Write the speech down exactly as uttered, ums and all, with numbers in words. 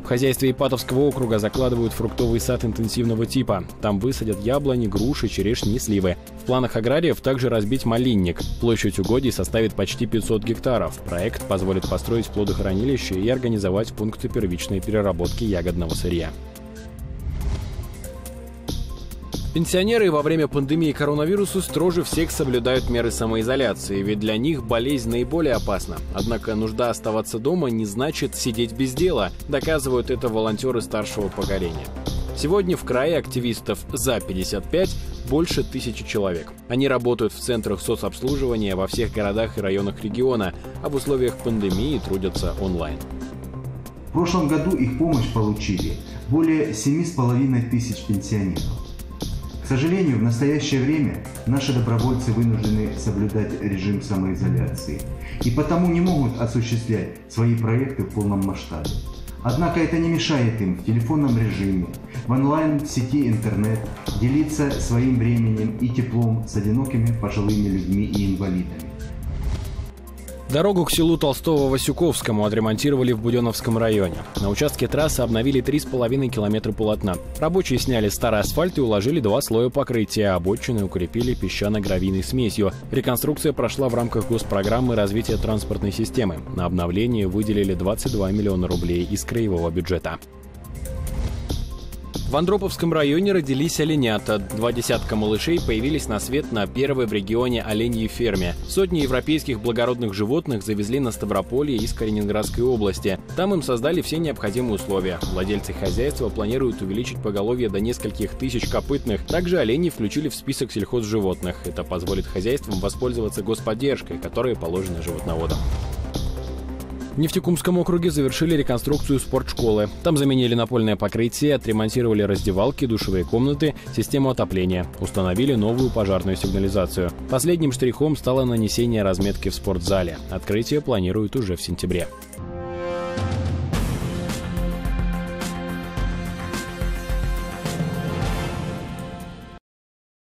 В хозяйстве Ипатовского округа закладывают фруктовый сад интенсивного типа. Там высадят яблони, груши, черешни и сливы. В планах аграриев также разбить малинник. Площадь угодий составит почти пятьсот гектаров. Проект позволит построить плодохранилище и организовать пункты первичной переработки ягодного сырья. Пенсионеры во время пандемии коронавируса строже всех соблюдают меры самоизоляции, ведь для них болезнь наиболее опасна. Однако нужда оставаться дома не значит сидеть без дела, доказывают это волонтеры старшего поколения. Сегодня в крае активистов за пятьдесят пять больше тысячи человек. Они работают в центрах соцобслуживания во всех городах и районах региона, а в условиях пандемии трудятся онлайн. В прошлом году их помощь получили более семи с половиной тысяч пенсионеров. К сожалению, в настоящее время наши добровольцы вынуждены соблюдать режим самоизоляции и потому не могут осуществлять свои проекты в полном масштабе. Однако это не мешает им в телефонном режиме, в онлайн-сети интернет делиться своим временем и теплом с одинокими пожилыми людьми и инвалидами. Дорогу к селу Толстого-Васюковскому отремонтировали в Буденновском районе. На участке трассы обновили три с половиной километра полотна. Рабочие сняли старый асфальт и уложили два слоя покрытия, а обочины укрепили песчано-гравийной смесью. Реконструкция прошла в рамках госпрограммы развития транспортной системы. На обновление выделили двадцать два миллиона рублей из краевого бюджета. В Андроповском районе родились оленята. Два десятка малышей появились на свет на первой в регионе оленьей ферме. Сотни европейских благородных животных завезли на Ставрополье из Калининградской области. Там им создали все необходимые условия. Владельцы хозяйства планируют увеличить поголовье до нескольких тысяч копытных. Также оленей включили в список сельхозживотных. Это позволит хозяйствам воспользоваться господдержкой, которая положена животноводам. В Нефтекумском округе завершили реконструкцию спортшколы. Там заменили напольное покрытие, отремонтировали раздевалки, душевые комнаты, систему отопления. Установили новую пожарную сигнализацию. Последним штрихом стало нанесение разметки в спортзале. Открытие планируют уже в сентябре.